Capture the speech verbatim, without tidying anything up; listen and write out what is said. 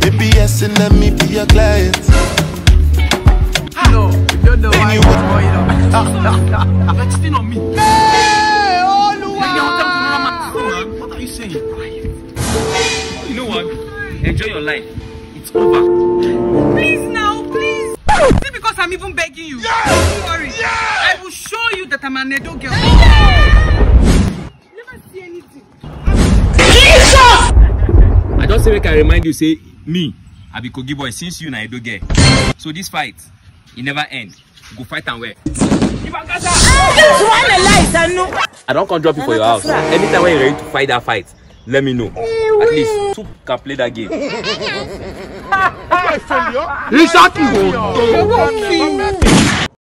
Baby, yes, and let me be your client. No, you don't know why. That's still on me. Hey, oh, what are you saying? You know what? Enjoy your life. It's over. Please now, please. Is it because I'm even begging you? Yes! Don't worry. Yes! I will show you that I'm an Edo girl. Yes! Never see anything. Jesus! I just say we can remind you, say me, I be Kogi boy since you na Edo girl. So this fight, it never end. Go fight and wear. I don't come drop you for your house. Anytime when you're ready to fight that fight, let me know. At least two can play that game. Exactly.